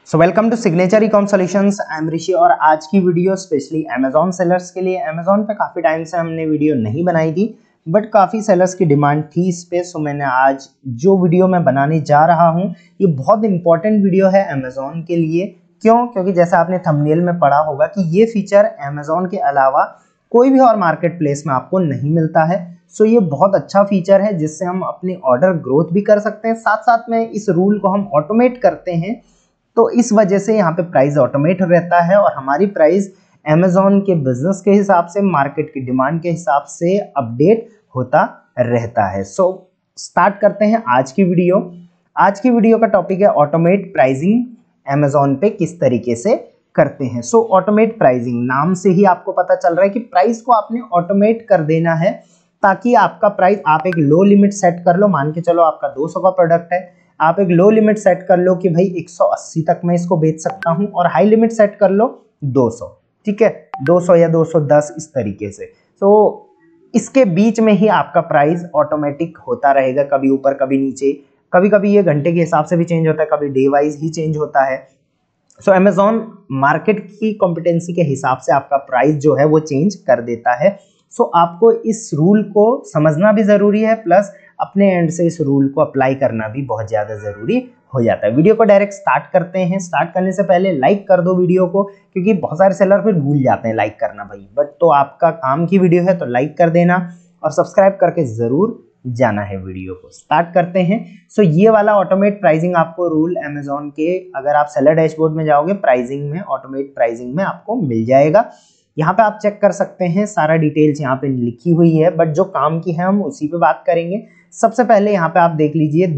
So welcome to signature ecom solutions. I am Rishi और आज की वीडियो स्पेशली अमेजॉन सेलर्स के लिए। अमेजॉन पे काफ़ी टाइम से हमने वीडियो नहीं बनाई थी बट काफ़ी सेलर्स की डिमांड थी इस पे, सो मैंने आज जो वीडियो मैं बनाने जा रहा हूँ ये बहुत इंपॉर्टेंट वीडियो है अमेजॉन के लिए। क्यों? क्योंकि जैसा आपने थंबनेल में पढ़ा होगा कि ये फीचर अमेजॉन के अलावा कोई भी और मार्केट प्लेस में आपको नहीं मिलता है। सो ये बहुत अच्छा फीचर है जिससे हम अपनी ऑर्डर ग्रोथ भी कर सकते हैं, साथ साथ में इस रूल को हम ऑटोमेट करते हैं तो इस वजह से यहाँ पे प्राइस ऑटोमेट रहता है और हमारी प्राइस अमेजॉन के बिजनेस के हिसाब से, मार्केट की डिमांड के हिसाब से अपडेट होता रहता है। सो स्टार्ट करते हैं आज की वीडियो। आज की वीडियो का टॉपिक है ऑटोमेट प्राइसिंग अमेजॉन पे किस तरीके से करते हैं। सो ऑटोमेट प्राइसिंग, नाम से ही आपको पता चल रहा है कि प्राइस को आपने ऑटोमेट कर देना है ताकि आपका प्राइस, आप एक लो लिमिट सेट कर लो। मान के चलो आपका 200 का प्रोडक्ट है, आप एक लो लिमिट सेट कर लो कि भाई 180 तक मैं इसको बेच सकता हूं और हाई लिमिट सेट कर लो 200, ठीक है, 200 या 210 इस तरीके से। तो इसके बीच में ही आपका प्राइस ऑटोमेटिक होता रहेगा, कभी ऊपर कभी नीचे, कभी कभी ये घंटे के हिसाब से भी चेंज होता है, कभी डे वाइज ही चेंज होता है। सो अमेजॉन मार्केट की कॉम्पिटेंसी के हिसाब से आपका प्राइस जो है वो चेंज कर देता है। सो आपको इस रूल को समझना भी जरूरी है, प्लस अपने एंड से इस रूल को अप्लाई करना भी बहुत ज़्यादा ज़रूरी हो जाता है। वीडियो को डायरेक्ट स्टार्ट करते हैं। स्टार्ट करने से पहले लाइक कर दो वीडियो को, क्योंकि बहुत सारे सेलर फिर भूल जाते हैं लाइक करना भाई, बट तो आपका काम की वीडियो है तो लाइक कर देना और सब्सक्राइब करके ज़रूर जाना है। वीडियो को स्टार्ट करते हैं। सो ये वाला ऑटोमेट प्राइसिंग आपको रूल अमेजॉन के, अगर आप सेलर डैशबोर्ड में जाओगे प्राइसिंग में, ऑटोमेट प्राइसिंग में आपको मिल जाएगा। यहाँ पे आप चेक कर सकते हैं, सारा डिटेल्स यहाँ पे लिखी हुई है, बट जो काम की है हम उसी पे बात करेंगे। सबसे पहले यहाँ पे आप देख लीजिए,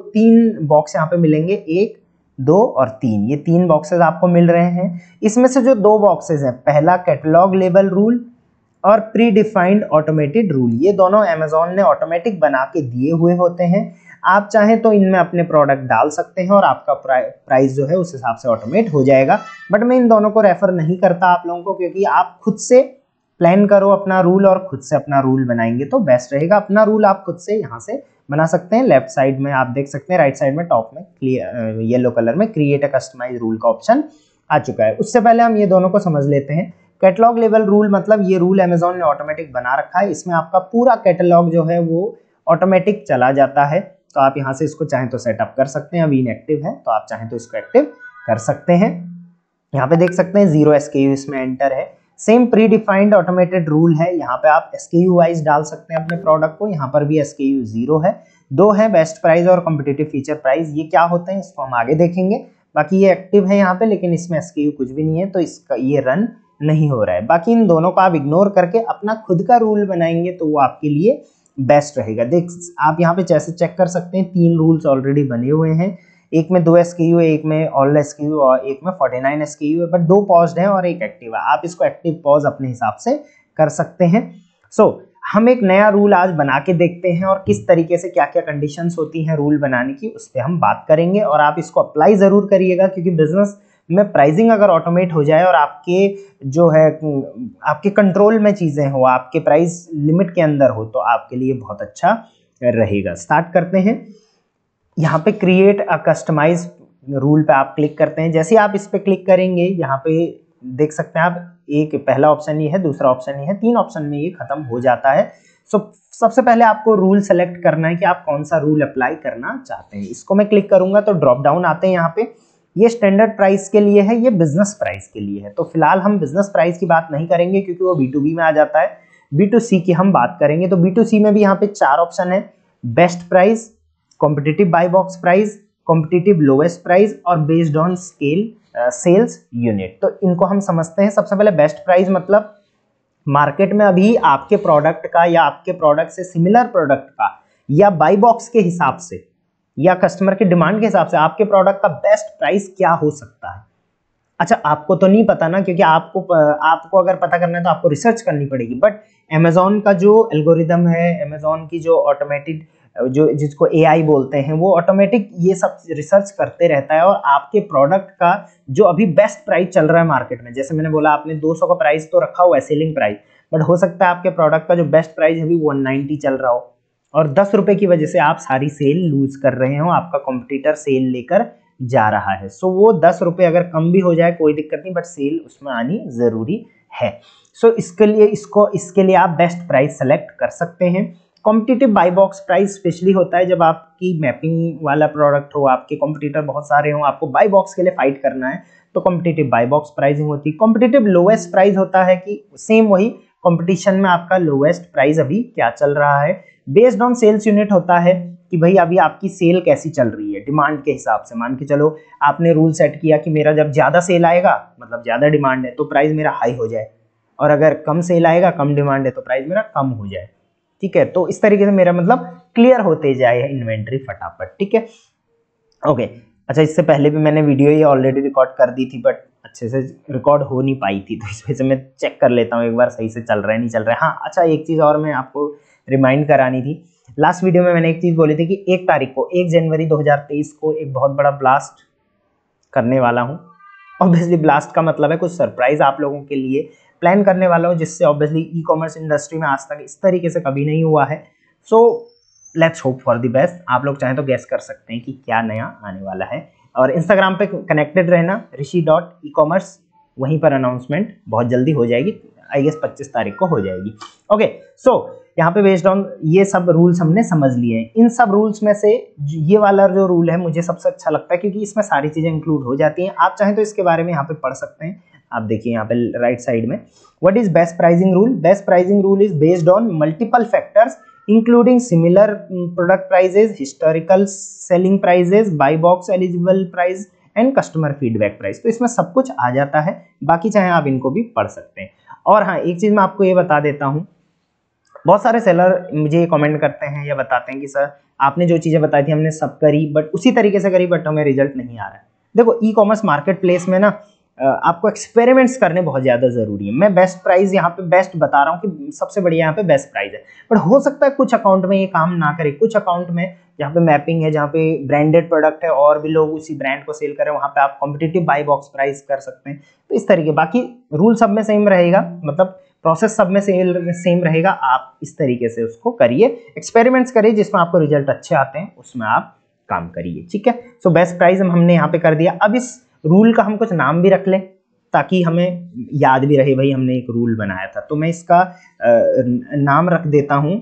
तीन बॉक्स यहाँ पे मिलेंगे, 1, 2 और 3। ये 3 बॉक्सेस आपको मिल रहे हैं। इसमें से जो 2 बॉक्सेस हैं, पहला कैटलॉग लेबल रूल और प्री डिफाइंड ऑटोमेटेड रूल, ये दोनों अमेजॉन ने ऑटोमेटिक बना के दिए हुए होते हैं। आप चाहें तो इनमें अपने प्रोडक्ट डाल सकते हैं और आपका प्राइस जो है उस हिसाब से ऑटोमेट हो जाएगा, बट मैं इन दोनों को रेफर नहीं करता आप लोगों को, क्योंकि आप खुद से प्लान करो अपना रूल और खुद से अपना रूल बनाएंगे तो बेस्ट रहेगा। अपना रूल आप खुद से यहाँ से बना सकते हैं। लेफ्ट साइड में आप देख सकते हैं, राइट साइड में टॉप में येलो कलर में क्रिएट अ कस्टमाइज रूल का ऑप्शन आ चुका है। उससे पहले हम ये दोनों को समझ लेते हैं। कैटलॉग लेवल रूल मतलब ये रूल अमेजॉन ने ऑटोमेटिक बना रखा है, इसमें आपका पूरा कैटलॉग जो है वो ऑटोमेटिक चला जाता है। तो आप यहाँ से इसको चाहें तो सेटअप कर सकते हैं, अभी इनएक्टिव है तो आप चाहें तो इसको एक्टिव कर सकते हैं। यहाँ पे देख सकते हैं 0 SKU इसमें एंटर है। Same predefined automated rule है, यहाँ पे आप SKU वाइज डाल सकते हैं अपने प्रोडक्ट को। यहाँ पर भी SKU 0 है, 2 है बेस्ट प्राइस और कॉम्पिटिटिव फीचर प्राइस। ये क्या होते हैं इसको हम आगे देखेंगे। बाकी ये एक्टिव है यहाँ पे, लेकिन इसमें SKU कुछ भी नहीं है तो इसका ये रन नहीं हो रहा है। बाकी इन दोनों को आप इग्नोर करके अपना खुद का रूल बनाएंगे तो वो आपके लिए बेस्ट रहेगा। देख आप यहाँ पे जैसे चेक कर सकते हैं, 3 रूल्स ऑलरेडी बने हुए हैं। एक में 2 SKU है, एक में ऑल SKU और एक में 49 SKU है, बट 2 पॉज्ड है और एक एक्टिव है। आप इसको एक्टिव पॉज अपने हिसाब से कर सकते हैं। सो हम एक नया रूल आज बना के देखते हैं और किस तरीके से क्या क्या कंडीशंस होती हैं रूल बनाने की, उस पर हम बात करेंगे और आप इसको अप्लाई जरूर करिएगा, क्योंकि बिजनेस में प्राइसिंग अगर ऑटोमेट हो जाए और आपके जो है आपके कंट्रोल में चीजें हो, आपके प्राइस लिमिट के अंदर हो, तो आपके लिए बहुत अच्छा रहेगा। स्टार्ट करते हैं। यहाँ पे क्रिएट अ कस्टमाइज रूल पे आप क्लिक करते हैं। जैसे आप इस पे क्लिक करेंगे, यहाँ पे देख सकते हैं आप, एक पहला ऑप्शन ये है, दूसरा ऑप्शन ये है, 3 ऑप्शन में ये खत्म हो जाता है। सो सबसे पहले आपको रूल सेलेक्ट करना है कि आप कौन सा रूल अप्लाई करना चाहते हैं। इसको मैं क्लिक करूंगा तो ड्रॉप डाउन आते हैं। यहाँ पे ये स्टैंडर्ड प्राइस के लिए है, ये बिजनेस प्राइस के लिए है। तो फिलहाल हम बिजनेस प्राइस की बात नहीं करेंगे क्योंकि वो B2B में आ जाता है। B2C की हम बात करेंगे। तो B2C में भी यहाँ पे 4 ऑप्शन है, best price, competitive buy box price, competitive lowest price और based on scale sales unit. तो इनको हम समझते हैं। सबसे पहले बेस्ट प्राइस मतलब मार्केट में अभी आपके प्रोडक्ट का या आपके प्रोडक्ट से सिमिलर प्रोडक्ट का या बाय बॉक्स के हिसाब से या कस्टमर के डिमांड के हिसाब से आपके प्रोडक्ट का बेस्ट प्राइस क्या हो सकता है। अच्छा, आपको तो नहीं पता ना, क्योंकि आपको अगर पता करना है तो आपको रिसर्च करनी पड़ेगी, बट अमेजॉन का जो एल्गोरिदम है, अमेजॉन की जो ऑटोमेटेड, जो जिसको AI बोलते हैं, वो ऑटोमेटिक ये सब रिसर्च करते रहता है और आपके प्रोडक्ट का जो अभी बेस्ट प्राइस चल रहा है मार्केट में, जैसे मैंने बोला आपने 200 का प्राइस तो रखा हुआ है सेलिंग प्राइस, बट हो सकता है आपके प्रोडक्ट का जो बेस्ट प्राइस है अभी 190 चल रहा हो और 10 रुपए की वजह से आप सारी सेल लूज कर रहे हो, आपका कॉम्पिटिटर सेल लेकर जा रहा है। सो वो 10 रुपये अगर कम भी हो जाए कोई दिक्कत नहीं, बट सेल उसमें आनी जरूरी है। सो इसके लिए आप बेस्ट प्राइस सेलेक्ट कर सकते हैं। Competitive buy box price specially होता है जब आपकी मैपिंग वाला प्रोडक्ट हो, आपके कॉम्पिटिटर बहुत सारे हो, आपको बाई बॉक्स के लिए फाइट करना है, तो कॉम्पिटिटिव बाई बॉक्स प्राइसिंग होती है। कॉम्पिटिटिव लोएस्ट प्राइस होता है कि सेम वही कंपटीशन में आपका लोएस्ट प्राइस अभी क्या चल रहा है। बेस्ड ऑन सेल्स यूनिट होता है कि भाई अभी आपकी सेल कैसी चल रही है, डिमांड के हिसाब से। मान के चलो आपने रूल सेट किया कि मेरा जब ज्यादा सेल आएगा, मतलब ज्यादा डिमांड है, तो प्राइस मेरा हाई हो जाए, और अगर कम सेल आएगा, कम डिमांड है, तो प्राइस मेरा कम हो जाए। ठीक है, तो इस तरीके से मेरा मतलब क्लियर होते जाए इन्वेंट्री फटाफट। ठीक है, ओके। अच्छा, इससे पहले भी मैंने वीडियो ये ऑलरेडी रिकॉर्ड कर दी थी, बट अच्छे से रिकॉर्ड हो नहीं पाई थी, तो इस वजह से मैं चेक कर लेता हूँ एक बार सही से चल रहा है नहीं चल रहा है। हाँ, अच्छा, एक चीज़ और मैं आपको रिमाइंड करानी थी। लास्ट वीडियो में मैंने एक चीज़ बोली थी कि 1 तारीख को 1 जनवरी 2023 को एक बहुत बड़ा ब्लास्ट करने वाला हूँ। ऑब्वियसली ब्लास्ट का मतलब है कुछ सरप्राइज आप लोगों के लिए प्लान करने वाला हूँ, जिससे ऑब्वियसली ई कॉमर्स इंडस्ट्री में आज तक इस तरीके से कभी नहीं हुआ है। So let's hope for the best. आप लोग चाहें तो गेस कर सकते हैं कि क्या नया आने वाला है, और इंस्टाग्राम पे कनेक्टेड रहना, rishi.ecommerce, वहीं पर अनाउंसमेंट बहुत जल्दी हो जाएगी, आई गेस 25 तारीख को हो जाएगी। ओके, सो यहाँ पे बेस्ड ऑन ये सब रूल्स हमने समझ लिए हैं। इन सब रूल्स में से ये वाला जो रूल है मुझे सबसे अच्छा लगता है, क्योंकि इसमें सारी चीजें इंक्लूड हो जाती हैं। आप चाहें तो इसके बारे में यहाँ पे पढ़ सकते हैं। आप देखिए यहाँ पे राइट साइड में, what is best pricing rule. Best pricing rule is based on multiple factors including similar product prices, historical selling prices, buy box eligible price and customer feedback price. तो इसमें सब कुछ आ जाता है, बाकी चाहे आप इनको भी पढ़ सकते हैं। और हाँ, एक चीज मैं आपको ये बता देता हूँ, बहुत सारे सेलर मुझे ये कमेंट करते हैं या बताते हैं कि सर आपने जो चीजें बताई थी हमने सब करी, बट उसी तरीके से करी, बट हमें रिजल्ट नहीं आ रहा है। देखो, ई कॉमर्स मार्केट प्लेस में ना आपको एक्सपेरिमेंट्स करने बहुत ज्यादा जरूरी है। मैं बेस्ट प्राइस यहाँ पे बेस्ट बता रहा हूँ कि सबसे बढ़िया यहाँ पे बेस्ट प्राइस है, बट हो सकता है कुछ अकाउंट में ये काम ना करे। कुछ अकाउंट में जहाँ पे मैपिंग है, जहाँ पे ब्रांडेड प्रोडक्ट है और भी लोग उसी ब्रांड को सेल करें, वहां पे आप कॉम्पिटिटिव बाई बॉक्स प्राइस कर सकते हैं। तो इस तरीके, बाकी रूल सब में सेम रहेगा, मतलब प्रोसेस सब में सेम रहेगा। आप इस तरीके से उसको करिए, एक्सपेरिमेंट्स करिए, जिसमें आपको रिजल्ट अच्छे आते हैं उसमें आप काम करिए। ठीक है, सो बेस्ट प्राइस हमने यहाँ पे कर दिया। अब इस रूल का हम कुछ नाम भी रख लें ताकि हमें याद भी रहे, भाई हमने एक रूल बनाया था। तो मैं इसका नाम रख देता हूं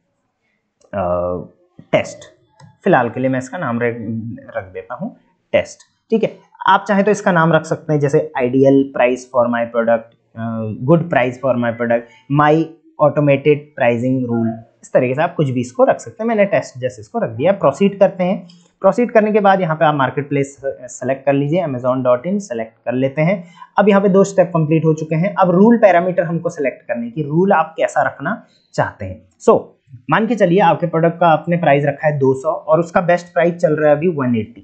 टेस्ट। फिलहाल के लिए मैं इसका नाम रख देता हूं टेस्ट। ठीक है, आप चाहे तो इसका नाम रख सकते हैं जैसे ideal price for my product, good price for my product, my automated pricing rule. इस तरीके से आप कुछ भी इसको रख सकते हैं। मैंने टेस्ट जैसे इसको रख दिया। प्रोसीड करते हैं। प्रोसीड करने के बाद यहाँ पे आप मार्केट प्लेस सेलेक्ट कर लीजिए, amazon.in सेलेक्ट कर लेते हैं। अब यहाँ पे 2 स्टेप कंप्लीट हो चुके हैं। अब रूल पैरामीटर हमको सेलेक्ट करने की, रूल आप कैसा रखना चाहते हैं। सो मान के चलिए आपके प्रोडक्ट का आपने प्राइस रखा है 200 और उसका बेस्ट प्राइस चल रहा है अभी 180।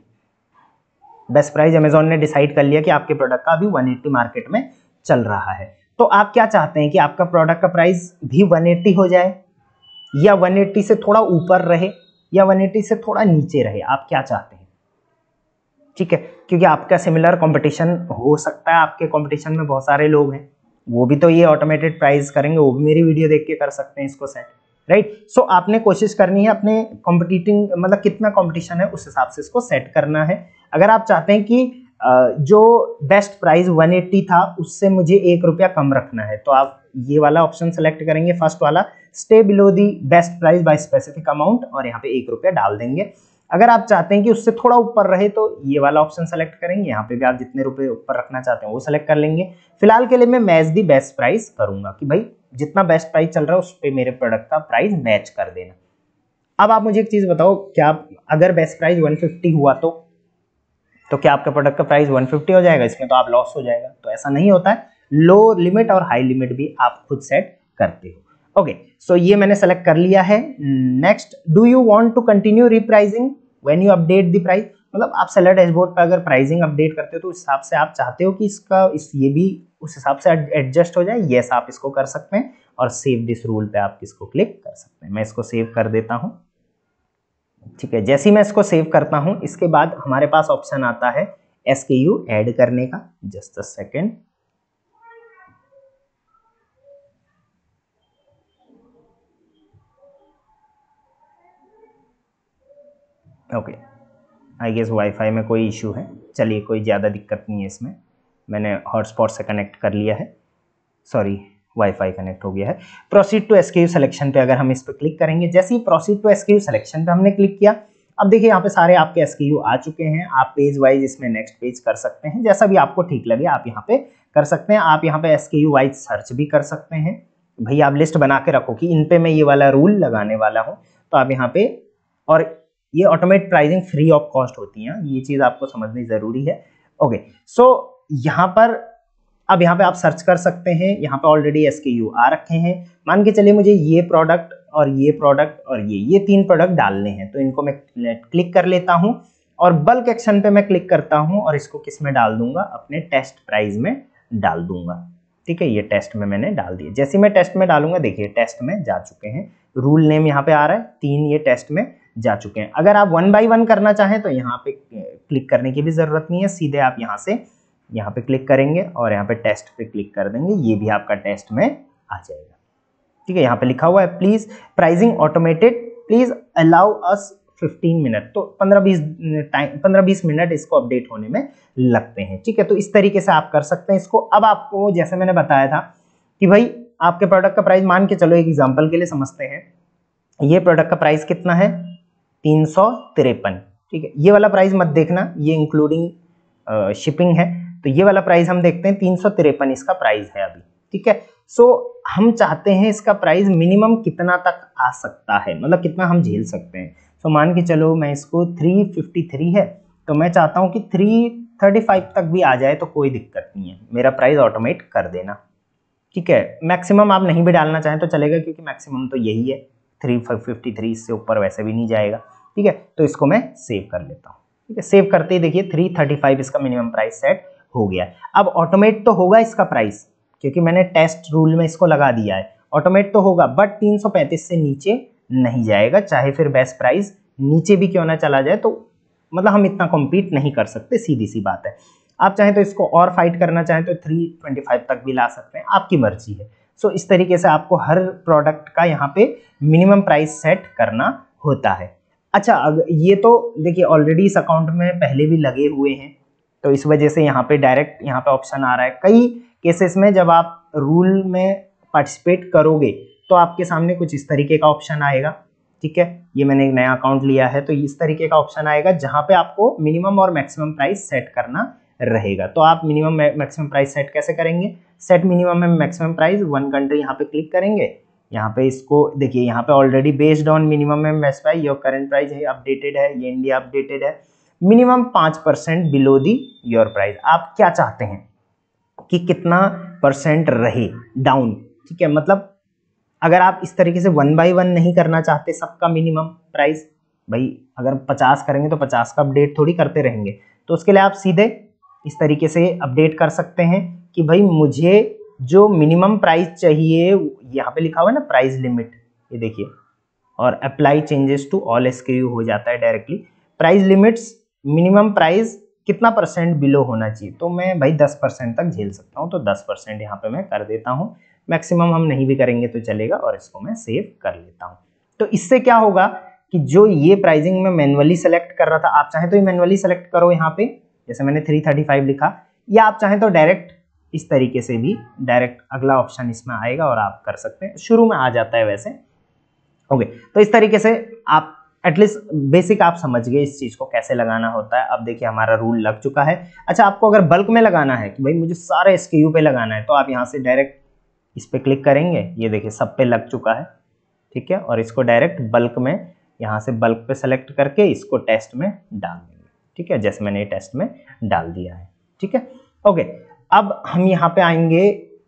बेस्ट प्राइस अमेजोन ने डिसाइड कर लिया कि आपके प्रोडक्ट का अभी 180 मार्केट में चल रहा है। तो आप क्या चाहते हैं कि आपका प्रोडक्ट का प्राइस भी 180 हो जाए, या 180 से थोड़ा ऊपर रहे, या 180 से थोड़ा नीचे रहे, आप क्या चाहते हैं? ठीक है, क्योंकि आपका सिमिलर कंपटीशन हो सकता है, आपके कंपटीशन में बहुत सारे लोग हैं, वो भी तो ये ऑटोमेटेड प्राइस करेंगे, वो भी मेरी वीडियो देख के कर सकते हैं इसको सेट, राइट। सो आपने कोशिश करनी है अपने कॉम्पिटिटिंग, मतलब कितना कंपटीशन है उस हिसाब से इसको सेट करना है। अगर आप चाहते हैं कि जो बेस्ट प्राइस 180 था उससे मुझे 1 रुपया कम रखना है, तो आप ये वाला ऑप्शन सेलेक्ट करेंगे, फर्स्ट वाला, stay below the best price by specific amount, और यहाँ पे 1 रुपया डाल देंगे। अगर आप चाहते हैं कि उससे थोड़ा ऊपर रहे तो ये वाला ऑप्शन सेलेक्ट करेंगे, यहाँ पे भी आप जितने रुपए ऊपर रखना चाहते हैं वो सेलेक्ट कर लेंगे। फिलहाल के लिए मैं मैच दी बेस्ट प्राइस करूंगा कि भाई जितना बेस्ट प्राइस चल रहा है उस पर मेरे प्रोडक्ट का प्राइस मैच कर देना। अब आप मुझे एक चीज बताओ, क्या अगर बेस्ट प्राइस 150 हुआ तो क्या आपका प्रोडक्ट का प्राइस 150 हो जाएगा? इसमें तो आप लॉस हो जाएगा। तो ऐसा नहीं होता है, लो लिमिट और हाई लिमिट भी आप खुद सेट करते हो। ओके, सो ये मैंने सेलेक्ट कर लिया है। Next, do you want to continue repricing when you update the price. मतलब आप सेलर डैशबोर्ड पर अगर प्राइसिंग अपडेट करते हो तो उस हिसाब से आप चाहते हो कि ये भी उस हिसाब से एडजस्ट हो जाए। यस, आप इसको कर सकते हैं, और सेव दिस रूल पे आप इसको क्लिक कर सकते हैं। मैं इसको सेव कर देता हूं। ठीक है, जैसे ही मैं इसको सेव करता हूं, इसके बाद हमारे पास ऑप्शन आता है SKU ऐड करने का। Just a second. Okay, I guess wifi में कोई इशू है, चलिए कोई ज़्यादा दिक्कत नहीं है इसमें, मैंने हॉटस्पॉट से कनेक्ट कर लिया है, सॉरी वाईफाई कनेक्ट हो गया है। प्रोसीड टू एसकेयू सिलेक्शन पे अगर हम इस पर क्लिक करेंगे, जैसे ही प्रोसीड टू एसकेयू सिलेक्शन पे हमने क्लिक किया, अब देखिए यहाँ पे सारे आपके एसकेयू आ चुके हैं। आप पेज वाइज इसमें नेक्स्ट पेज कर सकते हैं, जैसा भी आपको ठीक लगे आप यहाँ पे कर सकते हैं। आप यहाँ पे एसकेयू वाइज सर्च भी कर सकते हैं, भाई आप लिस्ट बना के रखो कि इन पे मैं ये वाला रूल लगाने वाला हूँ, तो आप यहाँ पे, और ये automate pricing free of cost होती है, ये चीज आपको समझनी जरूरी है। ओके, सो यहाँ पर अब यहाँ पे आप सर्च कर सकते हैं, यहाँ पे ऑलरेडी एसकेयू आ रखे हैं। मान के चलिए मुझे ये प्रोडक्ट और ये प्रोडक्ट और ये 3 प्रोडक्ट डालने हैं, तो इनको मैं क्लिक कर लेता हूँ और बल्क एक्शन पे मैं क्लिक करता हूँ और इसको किस में डाल दूंगा, अपने टेस्ट प्राइस में डाल दूंगा। ठीक है, ये टेस्ट में मैंने डाल दिया। जैसे मैं टेस्ट में डालूंगा, देखिए टेस्ट में जा चुके हैं, रूल नेम यहाँ पे आ रहा है, 3 ये टेस्ट में जा चुके हैं। अगर आप 1 बाय 1 करना चाहें तो यहाँ पे क्लिक करने की भी जरूरत नहीं है, सीधे आप यहाँ पे क्लिक करेंगे और यहाँ पे टेस्ट पे क्लिक कर देंगे, ये भी आपका टेस्ट में आ जाएगा। ठीक है, यहाँ पे लिखा हुआ है please pricing automated, please allow us 15 minute, तो 15-20 मिनट इसको अपडेट होने में लगते हैं। ठीक है, तो इस तरीके से आप कर सकते हैं इसको। अब आपको जैसे मैंने बताया था कि भाई आपके प्रोडक्ट का प्राइस, मान के चलो एक एग्जांपल के लिए समझते हैं, ये प्रोडक्ट का प्राइस कितना है, 353। ठीक है, ये वाला प्राइस मत देखना, ये इंक्लूडिंग शिपिंग है, तो ये वाला प्राइस हम देखते हैं 353 इसका प्राइस है अभी। ठीक है, सो हम चाहते हैं इसका प्राइस मिनिमम कितना तक आ सकता है, मतलब कितना हम झेल सकते हैं। सो मान के चलो मैं इसको 353 है, तो मैं चाहता हूं कि 335 तक भी आ जाए तो कोई दिक्कत नहीं है, मेरा प्राइस ऑटोमेट कर देना। ठीक है, मैक्सिमम आप नहीं भी डालना चाहें तो चलेगा, क्योंकि मैक्सिमम तो यही है 353, इससे ऊपर वैसे भी नहीं जाएगा। ठीक है, तो इसको मैं सेव कर लेता हूँ। ठीक है, सेव करते ही देखिए 335 इसका मिनिमम प्राइस सेट हो गया। अब ऑटोमेट तो होगा इसका प्राइस, क्योंकि मैंने टेस्ट रूल में इसको लगा दिया है, ऑटोमेट तो होगा, बट 335 से नीचे नहीं जाएगा, चाहे फिर बेस्ट प्राइस नीचे भी क्यों ना चला जाए, तो मतलब हम इतना कॉम्पीट नहीं कर सकते, सीधी सी बात है। आप चाहें तो इसको और फाइट करना चाहें तो 325 तक भी ला सकते हैं, आपकी मर्जी है। सो इस तरीके से आपको हर प्रोडक्ट का यहाँ पे मिनिमम प्राइस सेट करना होता है। अच्छा, अगर ये तो देखिए ऑलरेडी इस अकाउंट में पहले भी लगे हुए हैं, तो इस वजह से यहाँ पे डायरेक्ट यहाँ पे ऑप्शन आ रहा है। कई केसेस में जब आप रूल में पार्टिसिपेट करोगे तो आपके सामने कुछ इस तरीके का ऑप्शन आएगा। ठीक है, ये मैंने एक नया अकाउंट लिया है, तो इस तरीके का ऑप्शन आएगा जहाँ पे आपको मिनिमम और मैक्सिमम प्राइस सेट करना रहेगा। तो आप मिनिमम मैक्सिमम प्राइस सेट कैसे करेंगे, set minimum and maximum price 1 country, यहाँ पे क्लिक करेंगे। यहाँ पे इसको देखिए, यहाँ पे already based on minimum and max price your current price है, अपडेटेड है, ये इंडिया अपडेटेड है, minimum 5% below the your price. आप क्या चाहते हैं कि कितना % रहे डाउन। ठीक है, मतलब अगर आप इस तरीके से 1 बाय 1 नहीं करना चाहते सबका मिनिमम प्राइस, भाई अगर 50 करेंगे तो 50 का अपडेट थोड़ी करते रहेंगे, तो उसके लिए आप सीधे इस तरीके से अपडेट कर सकते हैं कि भाई मुझे जो मिनिमम प्राइस चाहिए, यहाँ पे लिखा हुआ है ना प्राइस लिमिट, ये देखिए, और apply changes to all SKU हो जाता है directly. Price limits, minimum price कितना % बिलो होना चाहिए, तो मैं भाई 10% तक झेल सकता हूँ, तो 10% यहाँ पे मैं कर देता हूँ। मैक्सिमम हम नहीं भी करेंगे तो चलेगा, और इसको मैं सेव कर लेता हूँ। तो इससे क्या होगा कि जो ये प्राइसिंग में मैनुअली सेलेक्ट कर रहा था, आप चाहें तो ये मैनुअली सेलेक्ट करो यहाँ पे, जैसे मैंने 335 लिखा, या आप चाहें तो डायरेक्ट इस तरीके से भी डायरेक्ट अगला ऑप्शन इसमें आएगा और आप कर सकते हैं, शुरू में आ जाता है वैसे। ओके, तो इस तरीके से आप एटलीस्ट बेसिक आप समझ गए इस चीज को कैसे लगाना होता है। अब देखिए हमारा रूल लग चुका है। अच्छा, आपको अगर बल्क में लगाना है कि भाई मुझे सारे एसकेयू पे लगाना है, तो आप यहाँ से डायरेक्ट इस पे क्लिक करेंगे, ये देखिए सब पे लग चुका है। ठीक है, और इसको डायरेक्ट बल्क में यहाँ से बल्क पे सेलेक्ट करके इसको टेस्ट में डाल देंगे। ठीक है, जैसे मैंने टेस्ट में डाल दिया है। ठीक है, ओके, अब हम यहाँ पे आएंगे,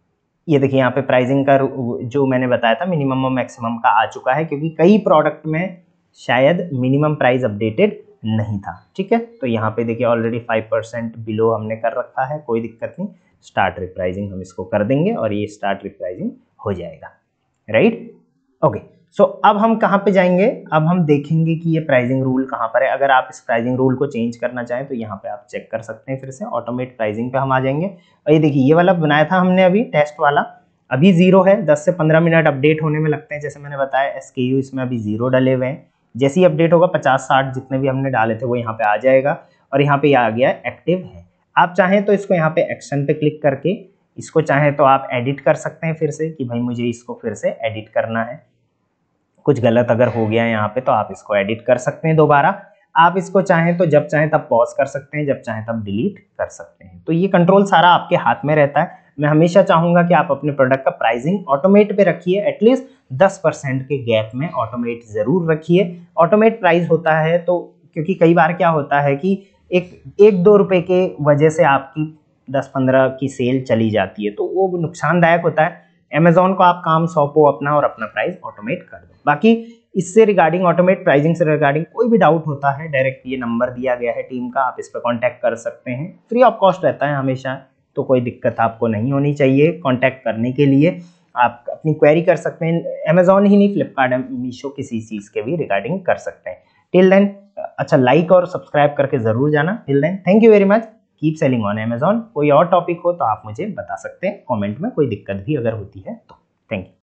ये देखिए यहाँ पे प्राइसिंग का जो मैंने बताया था मिनिमम और मैक्सिमम का आ चुका है, क्योंकि कई प्रोडक्ट में शायद मिनिमम प्राइस अपडेटेड नहीं था। ठीक है, तो यहाँ पे देखिए ऑलरेडी 5% बिलो हमने कर रखा है, कोई दिक्कत नहीं। स्टार्ट रिप्राइजिंग हम इसको कर देंगे और ये स्टार्ट रिप्राइजिंग हो जाएगा, राइट। ओके, सो अब हम कहाँ पे जाएंगे, अब हम देखेंगे कि ये प्राइसिंग रूल कहाँ पर है। अगर आप इस प्राइसिंग रूल को चेंज करना चाहें तो यहाँ पे आप चेक कर सकते हैं, फिर से ऑटोमेट प्राइसिंग पे हम आ जाएंगे। और ये देखिए ये वाला बनाया था हमने अभी टेस्ट वाला, अभी 0 है, 10 से 15 मिनट अपडेट होने में लगते हैं। जैसे मैंने बताया एसकेयू इसमें अभी 0 डले हुए हैं, जैसे ही अपडेट होगा 50-60 जितने भी हमने डाले थे वो यहाँ पे आ जाएगा और यहाँ पे आ गया एक्टिव है। आप चाहें तो इसको यहाँ पे एक्शन पे क्लिक करके इसको चाहें तो आप एडिट कर सकते हैं फिर से कि भाई मुझे इसको फिर से एडिट करना है, कुछ गलत अगर हो गया यहाँ पे तो आप इसको एडिट कर सकते हैं दोबारा। आप इसको चाहें तो जब चाहें तब पॉज कर सकते हैं, जब चाहें तब डिलीट कर सकते हैं। तो ये कंट्रोल सारा आपके हाथ में रहता है। मैं हमेशा चाहूंगा कि आप अपने प्रोडक्ट का प्राइसिंग ऑटोमेट पे रखिए, एटलीस्ट 10% के गैप में ऑटोमेट जरूर रखिए। ऑटोमेट प्राइस होता है तो क्योंकि कई बार क्या होता है कि एक 2 रुपए के वजह से आपकी 10-15 की सेल चली जाती है, तो वो नुकसानदायक होता है। अमेजोन को आप काम सौंपो अपना और अपना प्राइस ऑटोमेट कर दो। बाकी इससे रिगार्डिंग ऑटोमेट प्राइसिंग से रिगार्डिंग कोई भी डाउट होता है, डायरेक्ट ये नंबर दिया गया है टीम का, आप इस पर कांटेक्ट कर सकते हैं। फ्री ऑफ कॉस्ट रहता है हमेशा, तो कोई दिक्कत आपको नहीं होनी चाहिए। कांटेक्ट करने के लिए आप अपनी क्वेरी कर सकते हैं। अमेजोन ही नहीं, फ्लिपकार्ट, मीशो, किसी चीज़ के भी रिगार्डिंग कर सकते हैं। टिल देन अच्छा लाइक और सब्सक्राइब करके जरूर जाना। Till then thank you very much. Keep selling on Amazon. कोई और टॉपिक हो तो आप मुझे बता सकते हैं कमेंट में, कोई दिक्कत भी अगर होती है तो। Thank you.